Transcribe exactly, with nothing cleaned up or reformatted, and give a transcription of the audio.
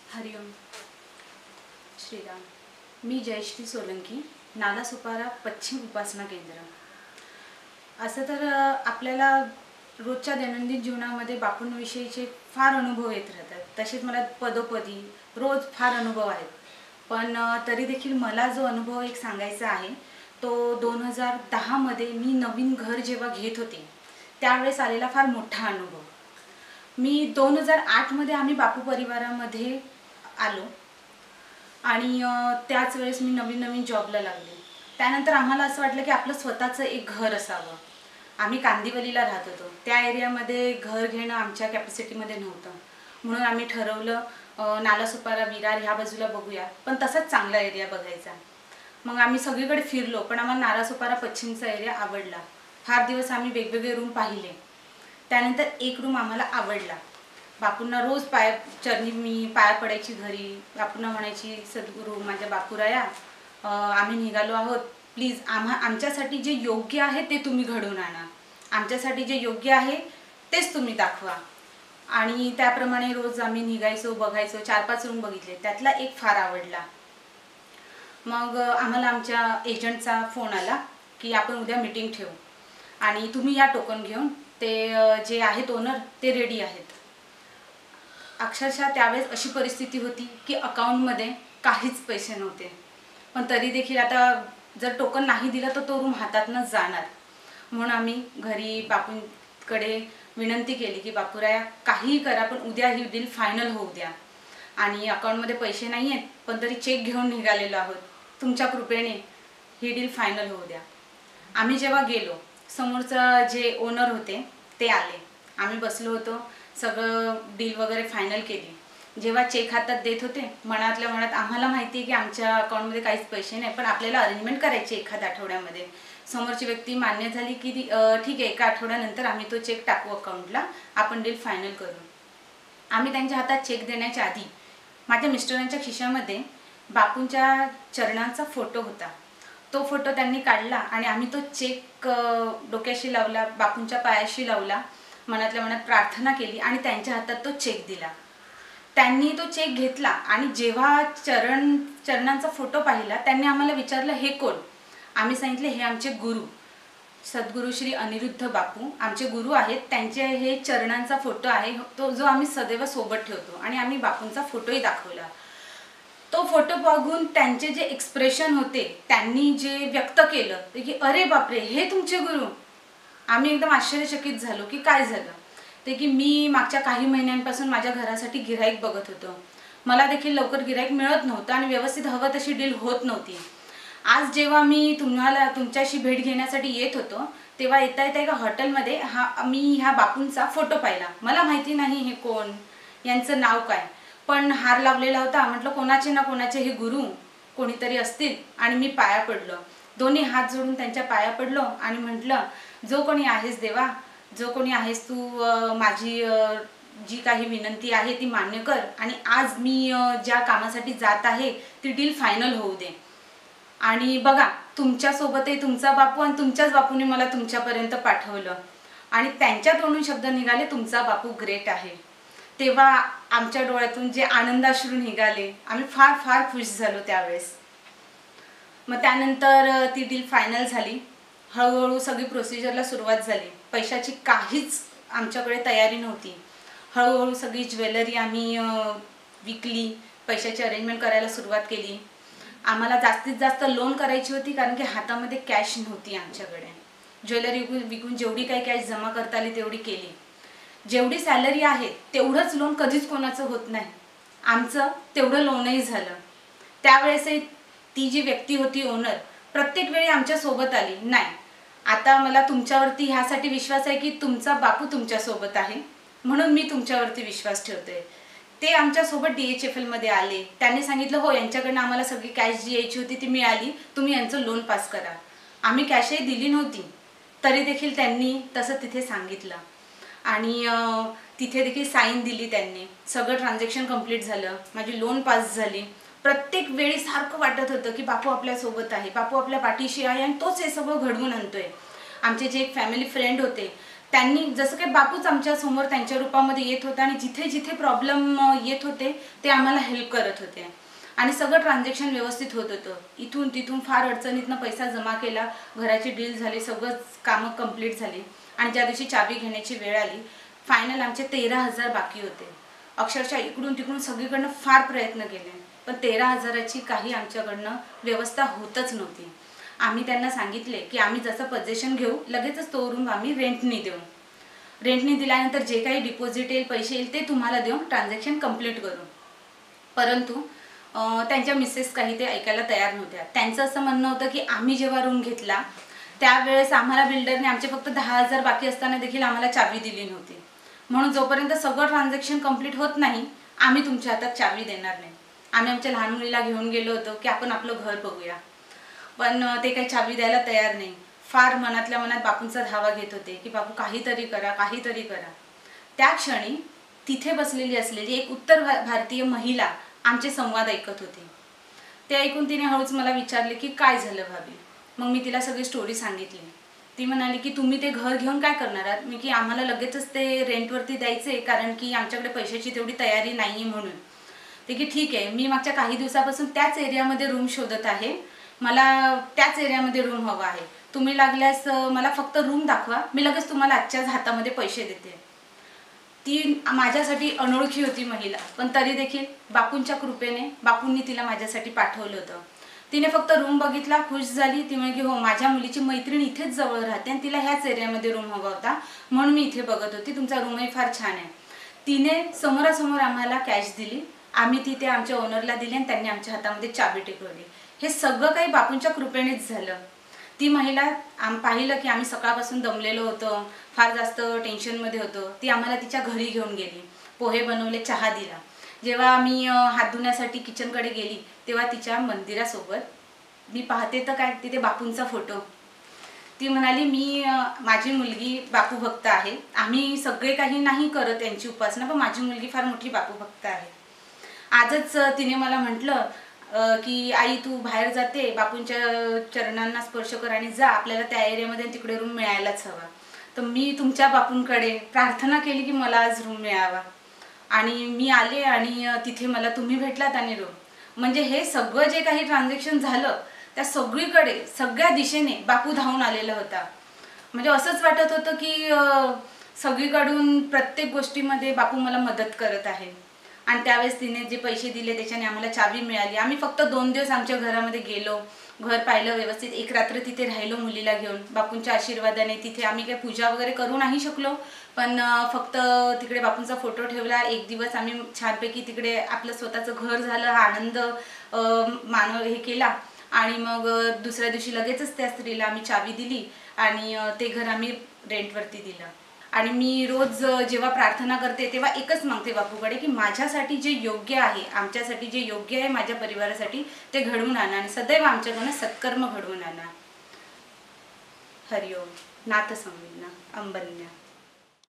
हरिओम श्रीराम। मी जयश्री सोलंकी, नालासोपारा पश्चिम उपासना केंद्र। असं तर आपल्याला रोजच्या दैनंदिन जीवनामध्ये बापूंविषयीचे फार अनुभव येत राहतात। तसेच मला पदोपदी रोज फार अनुभव आहेत, पण तरी देखील मला जो अनुभव एक सांगायचा आहे तो दोन हजार दहा मध्ये मी नवीन घर जेव्हा घेत होते त्यावेळेस आलेला फार मोठा अनुभव। मी दोन हजार आठ मध्ये आम्ही बापू परिवारामध्ये आलो आणि त्याच वेळेस मी नवीन नवीन जॉबला लागले। त्यानंतर आम्हाला असं वाटलं की आपलं स्वतःचं एक घर असावं। आम्ही कांदिवलीला राहत होतो, त्या एरियामध्ये घर घेणं आमच्या कॅपॅसिटीमध्ये नव्हतं, म्हणून आम्ही ठरवलं नालासोपारा विरार ह्या बाजूला बघूया, पण तसंच चांगला एरिया बघायचा। मग आम्ही सगळीकडे फिरलो, पण आम्हाला नालासोपारा पश्चिमचा एरिया आवडला। फार दिवस आम्ही वेगवेगळे रूम पाहिले, त्यानंतर एक रूम आम्हाला आवडला। बापूंना रोज पाय चरणी मी पाया पडायची घरी। बापूंना म्हणायची, सद्गुरू माझ्या बापूराया, आम्ही निघालो आहोत, प्लीज आम्हा आमच्यासाठी जे योग्य आहे ते तुम्ही घडवून आणा, आमच्यासाठी जे योग्य आहे तेच तुम्ही दाखवा। आणि त्याप्रमाणे रोज आम्ही निघायचो, बघायचो। चार पाच रूम बघितले, त्यातला एक फार आवडला। मग आम्हाला आमच्या एजंटचा फोन आला की आपण उद्या मीटिंग ठेवू आणि तुम्ही या टोकन घेऊन, ते जे आहेत ओनर ते रेडी आहेत। अक्षरशः त्यावेळेस अशी परिस्थिती होती की अकाउंटमध्ये काहीच पैसे नव्हते, पण तरी देखील आता जर टोकन नाही दिलं तर तो रूम हातातनं जाणार, म्हणून आम्ही घरी बापूंकडे विनंती केली की बापूराया काहीही करा, पण उद्या ही डील फायनल होऊ द्या। आणि अकाउंटमध्ये पैसे नाही आहेत, पण तरी चेक घेऊन निघालेलो आहोत, तुमच्या कृपेने ही डील फायनल होऊ द्या। आम्ही जेव्हा गेलो, समोरचं जे ओनर होते ते आले, आम्ही बसलो होतो, सगळं डील वगैरे फायनल केली। जेव्हा चेक हातात देत होते, मनातल्या मनात आम्हाला माहिती आहे की आमच्या अकाउंटमध्ये काहीच पैसे नाही, पण आपल्याला अरेंजमेंट करायची एखाद्या आठवड्यामध्ये। समोरची व्यक्ती मान्य झाली की ठीक आहे, एका आठवड्यानंतर आम्ही तो चेक टाकू अकाउंटला, आपण डील फायनल करू। आम्ही त्यांच्या हातात चेक देण्याच्या आधी माझ्या मिस्टरांच्या खिशामध्ये बापूंच्या चरणांचा फोटो होता, तो फोटो त्यांनी काढला आणि आम्ही तो चेक डोक्याशी लावला, बापूंच्या पायाशी लावला, मनातल्या मनात प्रार्थना केली आणि त्यांच्या हातात तो चेक दिला। त्यांनी तो चेक घेतला आणि जेव्हा चरण चरणांचा फोटो पाहिला, त्यांनी आम्हाला विचारलं हे कोण? आम्ही सांगितले हे आमचे गुरु सद्गुरू श्री अनिरुद्ध बापू आमचे गुरु आहेत, त्यांचे हे चरणांचा फोटो आहे, तो जो आम्ही सदैव सोबत ठेवतो। आणि आम्ही बापूंचा फोटोही दाखवला। तो फोटो बघून त्यांचे जे एक्सप्रेशन होते, त्यांनी जे व्यक्त केलं ते की अरे बापरे, हे तुमचे गुरु। आम्ही एकदम आश्चर्यचकित झालो की काय झालं। ते की मी मागच्या काही महिन्यांपासून माझ्या घरासाठी गिऱ्हाईक बघत होतो, मला देखील लवकर गिऱ्हाईक मिळत नव्हतं आणि व्यवस्थित हवं तशी डील होत नव्हती। आज जेव्हा मी तुम्हाला तुमच्याशी भेट घेण्यासाठी येत होतो, तेव्हा येता येता एका हॉटेलमध्ये हा मी ह्या बापूंचा फोटो पाहिला। मला माहिती नाही हे कोण, यांचं नाव काय, पण हार लावलेला होता। म्हटलं कोणाचे ना कोणाचे हे गुरु कोणीतरी असतील, आणि मी पाया पडलो, दोन्ही हात जोडून त्यांच्या पाया पडलो आणि म्हटलं जो कोणी आहेस देवा, जो कोणी आहेस तू, माझी जी काही विनंती आहे ती मान्य कर आणि आज मी ज्या कामासाठी जात आहे ती डील फायनल होऊ दे। आणि बघा, तुमच्यासोबतही तुमचा बापू आणि तुमच्याच बापूने मला तुमच्यापर्यंत पाठवलं आणि त्यांच्या तोंडून शब्द निघाले तुमचा बापू ग्रेट आहे। तेव्हा आमच्या डोळ्यातून जे आनंदाश्रू निघाले, आम्ही फार फार खुश झालो त्यावेळेस। मग त्यानंतर ती डील फायनल झाली, हळूहळू सगळी प्रोसिजरला सुरुवात झाली। पैशाची काहीच आमच्याकडे तयारी नव्हती, हळूहळू सगळी ज्वेलरी आम्ही विकली, पैशाची अरेंजमेंट करायला सुरुवात केली। आम्हाला जास्तीत जास्त लोन करायची होती, कारण की हातामध्ये कॅश नव्हती आमच्याकडे। ज्वेलरी विकून विकून जेवढी काही कॅश जमा करता आली तेवढी केली। जेवढी सॅलरी आहे तेवढंच लोन कधीच कोणाचं होत नाही, आमचं तेवढं लोनही झालं। त्यावेळेसही ती जी व्यक्ती होती ओनर, प्रत्येक वेळी आमच्या सोबत आली, नाही आता मला तुमच्यावरती ह्यासाठी विश्वास आहे की तुमचा बापू तुमच्यासोबत आहे, म्हणून मी तुमच्यावरती विश्वास ठेवते। ते आमच्यासोबत डी एच एफ एलमध्ये आले, त्यांनी सांगितलं हो यांच्याकडनं आम्हाला सगळी कॅश जी यायची होती ती मिळाली, तुम्ही यांचं लोन पास करा। आम्ही कॅशही दिली नव्हती, तरी देखील त्यांनी तसं तिथे सांगितलं आणि तिथे देखील साईन दिली त्यांनी, सगळं ट्रान्झॅक्शन कंप्लीट झालं, माझी लोन पास झाली। प्रत्येक वेळी सारखं वाटत होतं की बापू आपल्यासोबत आहे, बापू आपल्या पाठीशी आहे आणि तोच हे सगळं घडवून आणतोय। आमचे जे एक फॅमिली फ्रेंड होते त्यांनी जसं काही बापूच आमच्या समोर त्यांच्या रूपामध्ये येत होता आणि जिथे जिथे प्रॉब्लेम येत होते ते आम्हाला हेल्प करत होते आणि सगळं ट्रान्झॅक्शन व्यवस्थित होत होतं. इथून तिथून फार अडचणीतनं पैसा जमा केला, घराची डील झाली, सगळंच कामं कंप्लीट झाली आणि ज्या दिवशी चावी घेण्याची वेळ आली फायनल आमचे तेरा हजार बाकी होते. अक्षरशः इकडून तिकडून सगळीकडनं फार प्रयत्न केले पण तेरा हजाराची काही आमच्याकडनं व्यवस्था होतच नव्हती. आम्ही त्यांना सांगितले की आम्ही जसं पोझिशन घेऊ लगेचच तो रूम आम्ही रेंटनी देऊ, रेंटनी दिल्यानंतर जे काही डिपॉझिट येईल पैसे येईल ते तुम्हाला देऊन ट्रान्झॅक्शन कंप्लीट करू. परंतु त्यांच्या मिसेस काही ते ऐकायला तयार नव्हत्या. त्यांचं असं म्हणणं होतं की आम्ही जेव्हा रूम घेतला त्यावेळेस आम्हाला बिल्डरने आमचे फक्त दहा हजार बाकी असताना देखील आम्हाला चावी दिली नव्हती, म्हणून जोपर्यंत सगळं ट्रान्झॅक्शन कंप्लीट होत नाही आम्ही तुमच्या हातात चावी देणार नाही. आम्ही आमच्या लहान मुलीला घेऊन गेलो होतो की आपण आपलं घर बघूया, पण ते काही चावी द्यायला तयार नाही. फार मनातल्या मनात बापूंचा धावा घेत होते की बापू काहीतरी करा, काहीतरी करा. त्या क्षणी तिथे बसलेली असलेली एक उत्तर भारतीय महिला आमचे संवाद ऐकत होती. ते ऐकून तिने हळूच मला विचारले की काय झालं भाभी. मग मी तिला सगळी स्टोरी सांगितली. ती म्हणाली की तुम्ही ते घर घेऊन काय करणार आहात. मी की आम्हाला लगेचच ते रेंटवरती द्यायचे कारण की आमच्याकडे पैशाची तेवढी तयारी नाही आहे म्हणून. ते की ठीक आहे, मी मागच्या काही दिवसापासून त्याच एरियामध्ये रूम शोधत आहे, मला त्याच एरियामध्ये रूम हवा आहे, तुम्ही लागल्यास मला फक्त रूम दाखवा, मी लगेच तुम्हाला आजच्याच हातामध्ये पैसे देते. ती माझ्यासाठी अनोळखी होती महिला, पण तरी देखील बापूंच्या कृपेने बापूंनी तिला माझ्यासाठी पाठवलं होतं. तिने फक्त रूम बघितला, खुश झाली. ती म्हणाली हो माझ्या मुलीची मैत्रीण इथेच जवळ राहते आणि तिला ह्याच एरियामध्ये रूम हवा होता म्हणून मी इथे बघत होती, तुमचा रूमही फार छान आहे. तिने समोरासमोर आम्हाला कॅश दिली, आम्ही ती ते आमच्या ओनरला दिली आणि त्यांनी आमच्या हातामध्ये चाबी टेकवली. हे सगळं काही बापूंच्या कृपेनेच झालं. ती महिला आम पाहिलं की आम्ही सकाळपासून दमलेलो होतो, फार जास्त टेन्शनमध्ये होतो. ती आम्हाला तिच्या घरी घेऊन गेली, पोहे बनवले, चहा दिला. जेव्हा आम्ही हात धुण्यासाठी किचनकडे गेली तेव्हा तिच्या मंदिरासोबत मी पाहते तर काय तिथे बापूंचा फोटो. ती म्हणाली मी माझी मुलगी बापू भक्त आहे, आम्ही सगळे काही नाही करत यांची उपासना, पण माझी मुलगी फार मोठी बापू भक्त आहे. आजच तिने मला म्हटलं की आई तू बाहेर जाते, बापूंच्या चरणांना स्पर्श कर आणि जा, आपल्याला त्या एरियामध्ये तिकडे रूम मिळायलाच हवा. तर मी तुमच्या बापूंकडे प्रार्थना केली की मला आज रूम मिळावा आणि मी आले आणि तिथे मला तुम्ही भेटलात आणि रूम. म्हणजे हे सगळं जे काही ट्रान्झॅक्शन झालं त्या सगळीकडे सगळ्या दिशेने बापू धावून आलेला होता. म्हणजे असंच वाटत होतं की सगळीकडून प्रत्येक गोष्टीमध्ये बापू मला मदत करत आहे. आणि त्यावेळेस तिने जे पैसे दिले त्याच्याने आम्हाला चावी मिळाली. आम्ही फक्त दोन दिवस आमच्या घरामध्ये गेलो, घर पाहिलं व्यवस्थित, एक रात्र तिथे राहिलो मुलीला घेऊन. बापूंच्या आशीर्वादाने तिथे आम्ही काही पूजा वगैरे करू नाही शकलो, पण फक्त तिकडे बापूंचा फोटो ठेवला. एक दिवस आम्ही छानपैकी तिकडे आपलं स्वतःचं घर झालं, हा आनंद मानव हे केला. आणि मग दुसऱ्या दिवशी लगेचच त्या स्त्रीला आम्ही चावी दिली आणि ते घर आम्ही रेंटवरती दिलं. आणि मी रोज जेव्हा प्रार्थना करते तेव्हा एकच मागते बापूकडे की माझ्यासाठी जे योग्य आहे, आमच्यासाठी जे योग्य आहे, माझ्या परिवारासाठी ते घडवून आणा आणि सदैव आमच्याकडून सत्कर्म घडवून आणा. हरिओम. नाथ संवेदना अंबन्या.